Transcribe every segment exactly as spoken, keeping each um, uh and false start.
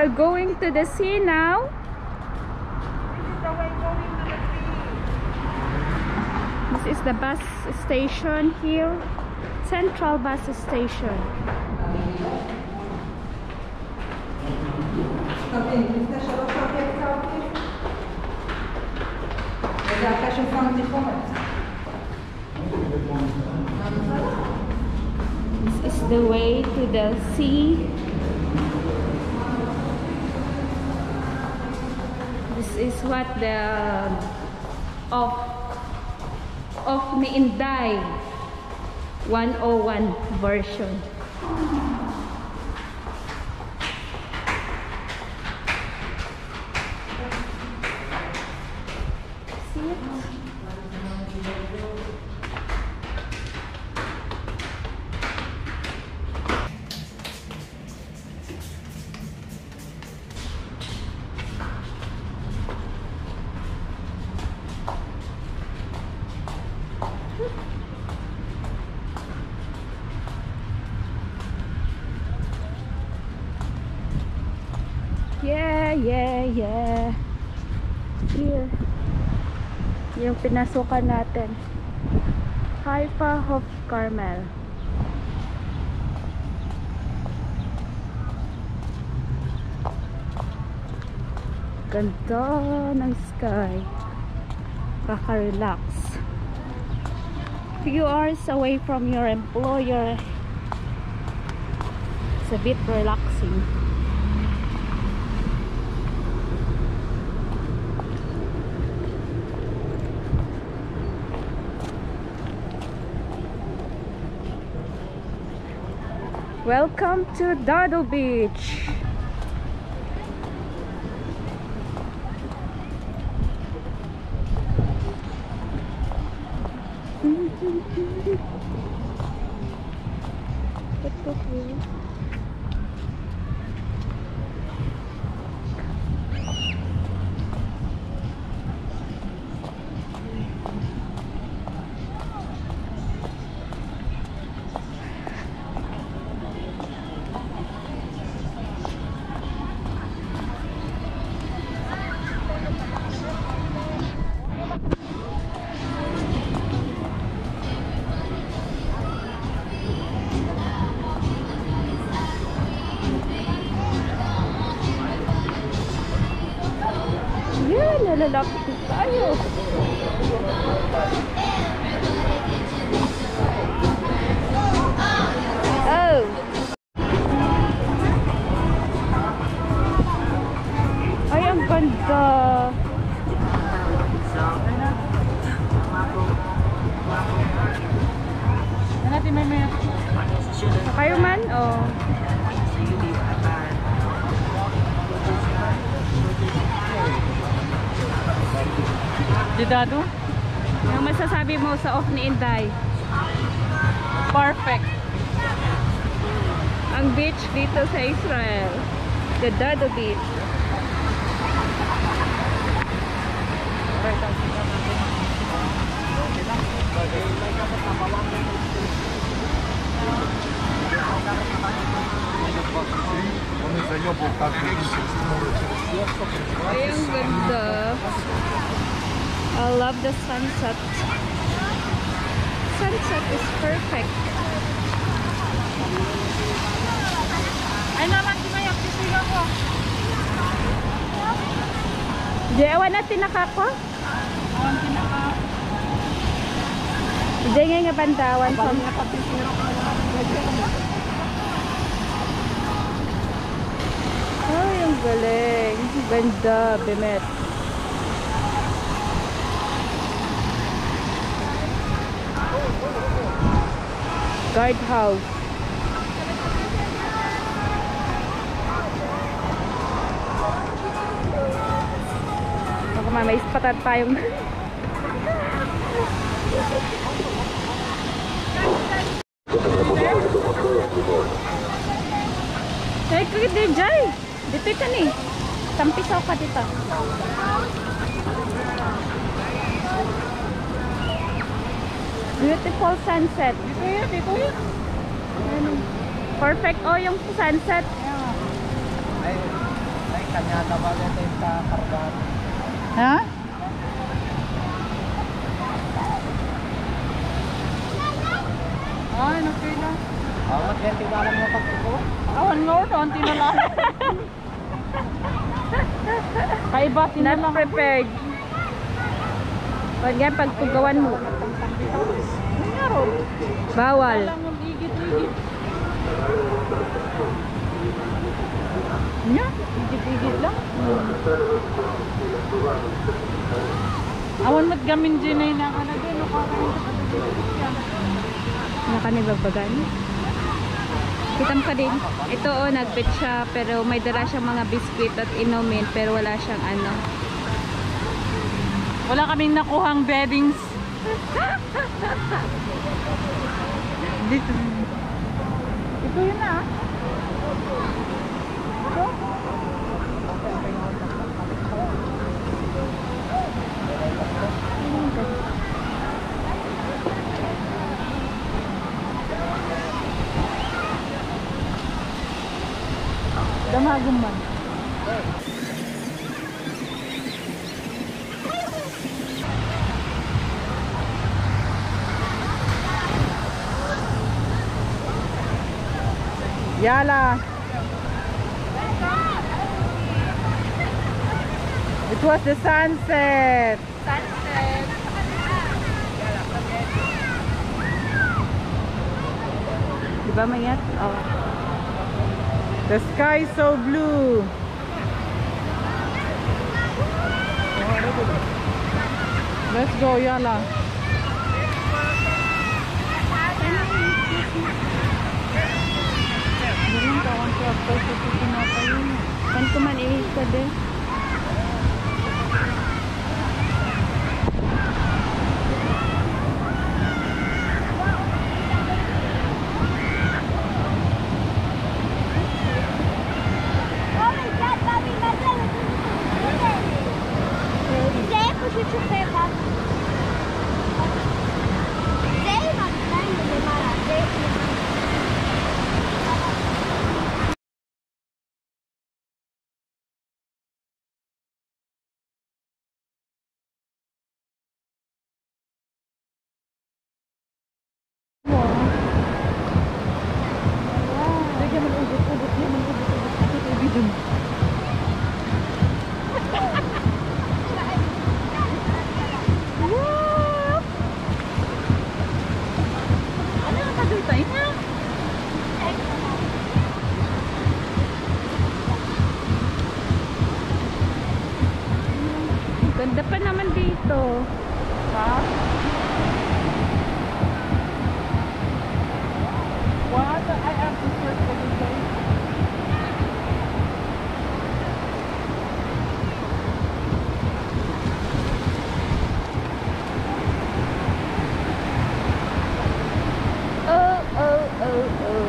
are going to the sea now. This is the bus station here. Central bus station. This is the way to the sea. This is what the of of the Inday one oh one version. See it? Yeah, yeah, yeah. Here. Yung pinasukan natin. Haifa, Hof HaCarmel. Ganda ng sky. Kaka-relax. Few hours away from your employer. It's a bit relaxing. Welcome to Dado Beach. Nalalapit tayo. Oh. Ay, ang ganda. Kayo man? Oh. Dado? Yung masasabi mo sa off ni Inday? Perfect. Ang beach dito sa Israel. The Dado Beach. Ay, ang ganda. I love the sunset. Sunset is perfect. Ay naman, di ba yung pisiga ko? Di, awan natin nakako? Awan tinaka. Di nga nga bandawan. Abang nga papisira ko. Ay, ang galing. Ganda, Bimet. Guardhouse. Baka may ispatat tayong Ay, kaya din dyan. Dito ka ni. Tampisaw ka dito. Beautiful sunset. Dito yun, dito yun. Perfect. Oh, yung sunset. kanya tawag ito yung karban. Ha? Ay, okay na. Amat yan, tibalan mo pagkuko. Awan nga ito, ang tinalaan. Kaiba, Not tinalang. prepared. Pag yan, pagpugawan mo. Bawal. Walang igit-igit. Nya, igit-igit lang. Awan mat gamin dyan ay nakalagay. Nakakain sa pagkakas. Nakanibagbagan. Kitam ka din. Ito oh, nag-bet siya pero may dala siyang mga biskwit at inumin pero wala siyang ano. Wala kaming nakuhang beddings. Dito. Ito yun na. Ito. Damagong man. Yala. It was the sunset. Sunset. Diba mayat? Oh. The sky is so blue. Let's go, Yala. Kan ko man ihisa din. Ganda pa naman dito. Ha? What? I have to search for this place. Oh, oh, oh, oh.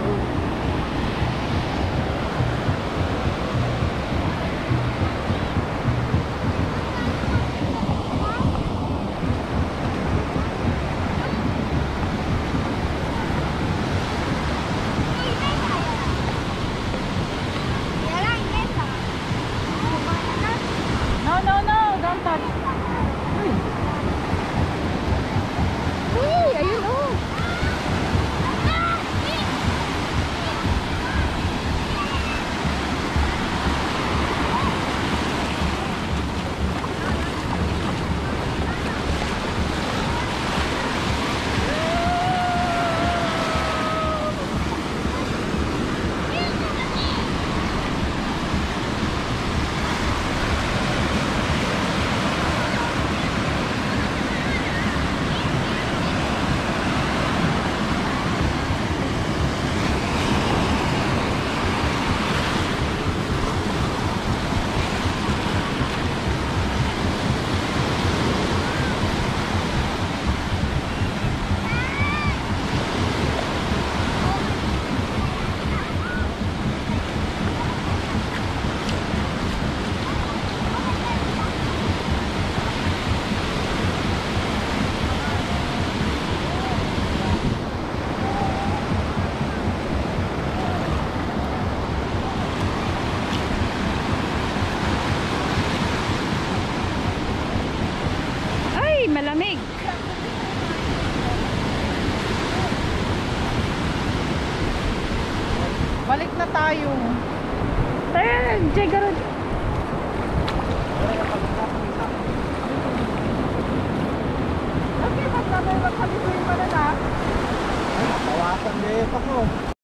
Balik na tayo. Tara, Jay, garod. Okay, magkabay, magkabituin pa na na. Bawasan din ako.